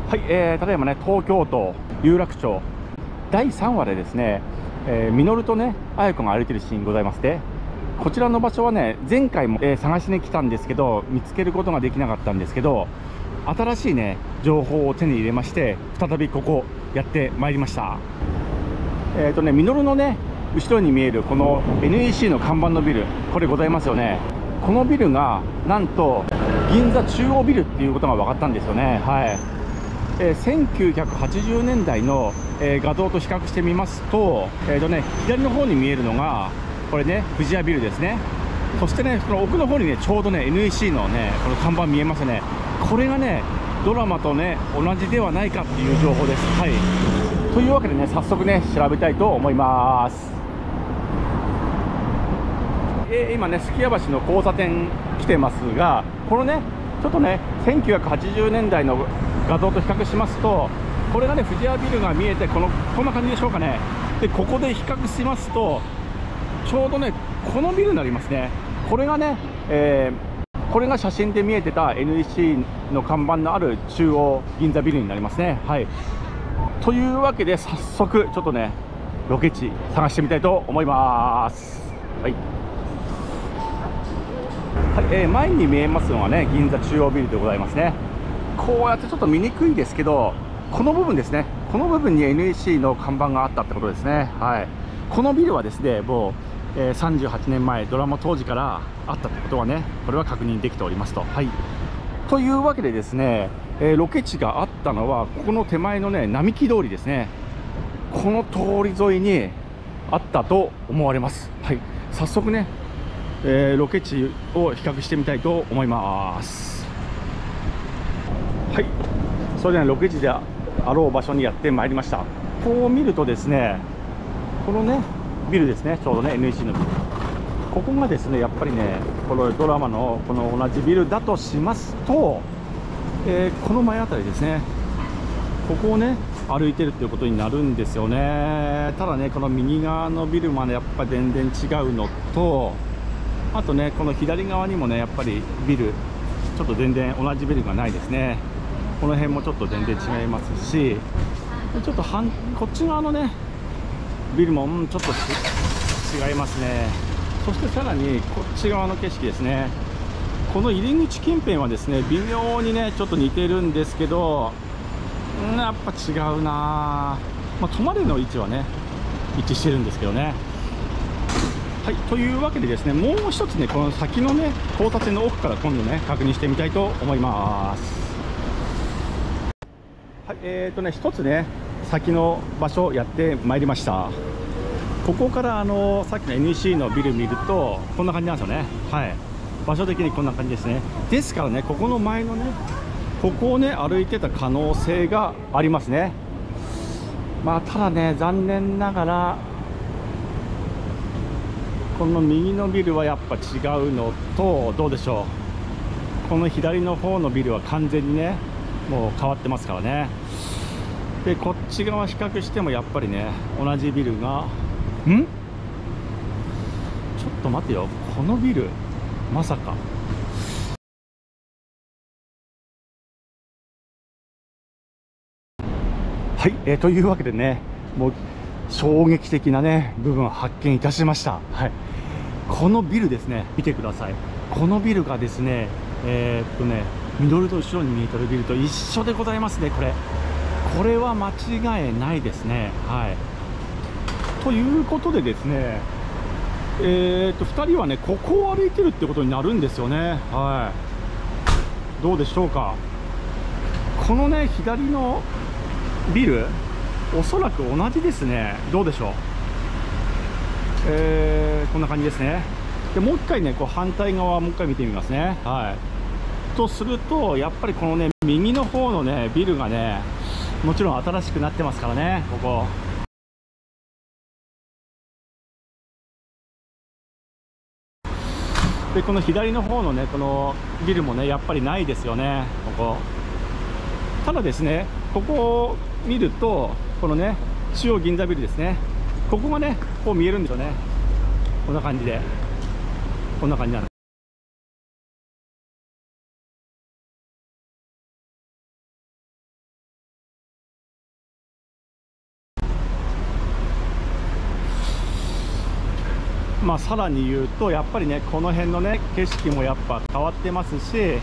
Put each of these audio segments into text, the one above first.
はい、ただいまね、東京都有楽町第3話でですね、稔とね、綾子が歩いてるシーンございまして、こちらの場所はね、前回も、探しに来たんですけど、見つけることができなかったんですけど、新しいね、情報を手に入れまして、再びここやってまいりました。稔のね、後ろに見えるこの NEC の看板のビル、これございますよね。このビルがなんと銀座中央ビルっていうことが分かったんですよね。はい。1980年代の、画像と比較してみますと、左の方に見えるのがこれね、富士屋ビルですね。そしてね、この奥の方にね、ちょうどね NEC のね、この看板見えますね。これがね、ドラマとね同じではないかっていう情報です。はい。というわけでね、早速ね調べたいと思います。今ね、すき家橋の交差点来てますが、このね、ちょっとね、1980年代の画像と比較しますと、これがね、富士屋ビルが見えて、こんな感じでしょうかね。で、ここで比較しますと、ちょうどね、このビルになりますね。これがね、これが写真で見えてた NEC の看板のある中央銀座ビルになりますね。はい。というわけで、早速、ちょっとね、ロケ地探してみたいと思います。はい。はい、前に見えますのがね、銀座中央ビルでございますね。こうやってちょっと見にくいですけど、この部分ですね、この部分に NEC の看板があったってことですね。はい。このビルはですね、もう、38年前、ドラマ当時からあったってことはね、これは確認できておりますと。はい。というわけでですね、ロケ地があったのは、ここの手前のね、並木通りですね。この通り沿いにあったと思われます。はい。早速ね、ロケ地を比較してみたいと思います。はい、それでは、ロケ地であろう場所にやってまいりました。こう見るとですね、このねビルですね、ちょうどね NEC のビル、ここがですね、やっぱりね、このドラマのこの同じビルだとしますと、この前あたりですね、ここをね歩いてるっていうことになるんですよね。ただね、この右側のビルまでやっぱり全然違うのと、あとね、この左側にもね、やっぱりビル、ちょっと全然同じビルがないですね。この辺もちょっと全然違いますし、ちょっとこっち側のね、ビルも、ちょっと違いますね。そしてさらに、こっち側の景色ですね。この入り口近辺はですね、微妙にね、ちょっと似てるんですけど、やっぱ違うな。泊まれの位置はね、一致してるんですけどね。はい、というわけでですね、もう一つね、この先のね、交差点の奥から今度ね、確認してみたいと思います。はい、一つね、先の場所やってまいりました。ここからさっきの NEC のビル見ると、こんな感じなんですよね。はい。場所的にこんな感じですね。ですからね、ここの前のね、ここをね、歩いてた可能性がありますね。ただね、残念ながら、この右のビルはやっぱ違うのと、どうでしょう、この左の方のビルは完全にね、もう変わってますからね。で、こっち側比較してもやっぱりね、同じビルがちょっと待てよ、このビルまさか。はい、というわけでね、もう衝撃的なね部分を発見いたしました。はい。このビルですね、見てください。このビルがですね、緑の後ろに見えてるビルと一緒でございますね。これは間違いないですね。はい。ということでですね、2人はね、ここを歩いてるってことになるんですよね。はい。どうでしょうか。このね、左のビル、おそらく同じですね。どうでしょう。こんな感じですね。で、もう一回ね、反対側もう一回見てみますね。はい。とすると、やっぱりこのね、右の方のね、ビルがね、もちろん新しくなってますからね、ここ。で、この左の方のね、このビルもね、やっぱりないですよね、ここ。ただですね、ここを見ると、このね、中央銀座ビルですね。ここがね、こう見えるんですよね。こんな感じで。こんな感じなんです。 まあさらに言うとやっぱりね、この辺のね景色もやっぱ変わってますし、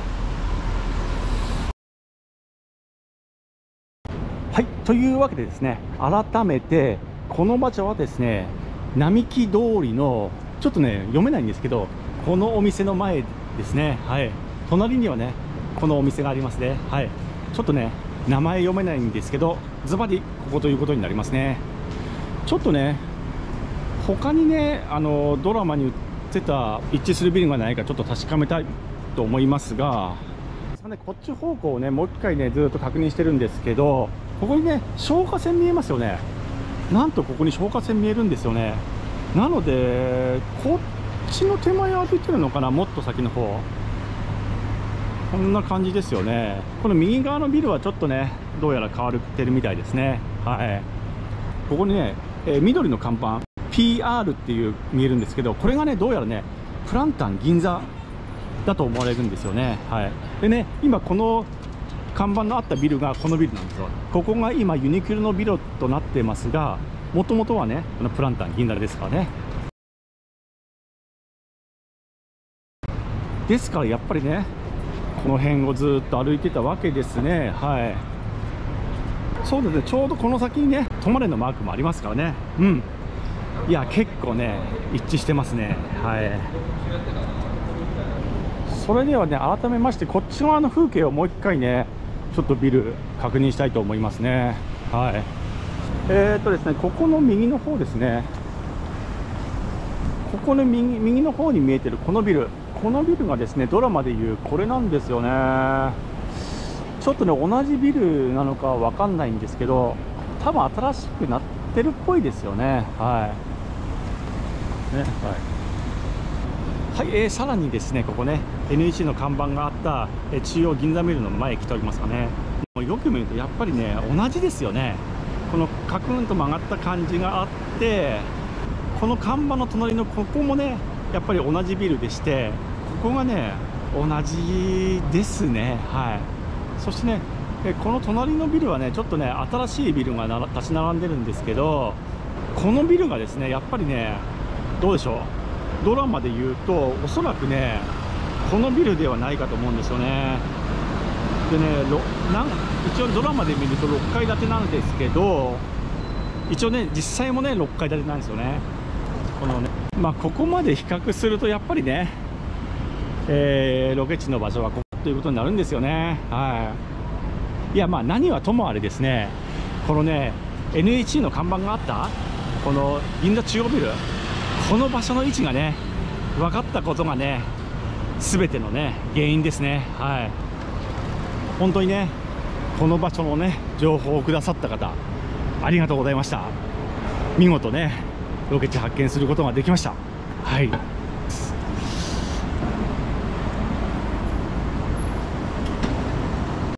はい、というわけでですね、改めてこの場所はですね、並木通りのちょっとね読めないんですけど、このお店の前ですね。はい、隣にはねこのお店がありますね。はい、ちょっとね名前読めないんですけど、ズバリここということになりますね。ちょっとね他にねドラマに映ってた一致するビルがないかちょっと確かめたいと思いますが、こっち方向をねもう一回ねずっと確認してるんですけど、ここにね消火栓見えますよね。なんとここに消火栓見えるんですよね。なのでこっちの手前歩いてるのかな、もっと先の方、こんな感じですよね。この右側のビルはちょっとねどうやら変わってるみたいですね。はい、ここにね、緑の看板 PR っていう見えるんですけど、これがねどうやらねプランタン銀座だと思われるんですよね。はい、でね今この看板のあったビルがこのビルなんですよ。ここが今ユニクロのビルとなってますが、もともとはねこのプランタン銀座ですからね。ですからやっぱりねこの辺をずっと歩いてたわけですね。はい、そうですね、ちょうどこの先にね止まれのマークもありますからね。うん、いや結構ね一致してますね。はい、それではね改めましてこっち側の風景をもう一回ねちょっとビル確認したいと思いますね。はい、ですね、ここの右の方ですね、ここの右の方に見えてるこのビルがですねドラマでいうこれなんですよね。ちょっとね同じビルなのかわかんないんですけど、多分新しくなってるっぽいですよね。はいね、はい、さらにですねここね NEC の看板があった、中央銀座ビルの前に来ておりますかね。もうよく見るとやっぱりね同じですよね。このカクンと曲がった感じがあって、この看板の隣のここもねやっぱり同じビルでして、ここがね同じですね。はい、そしてねこの隣のビルはねちょっとね新しいビルが立ち並んでるんですけど、このビルがですねやっぱりねどうでしょう、ドラマで言うとおそらくねこのビルではないかと思うんですよね。でね一応ドラマで見ると6階建てなんですけど、一応ね実際もね6階建てなんですよね。このねここまで比較するとやっぱりね、ロケ地の場所はここということになるんですよね。はい、いや何はともあれですね、このね NEC の看板があったこの銀座中央ビル、この場所の位置がね分かったことがね全てのね原因ですね。はい、本当にねこの場所のね情報をくださった方ありがとうございました。見事ねロケ地発見することができました。はい。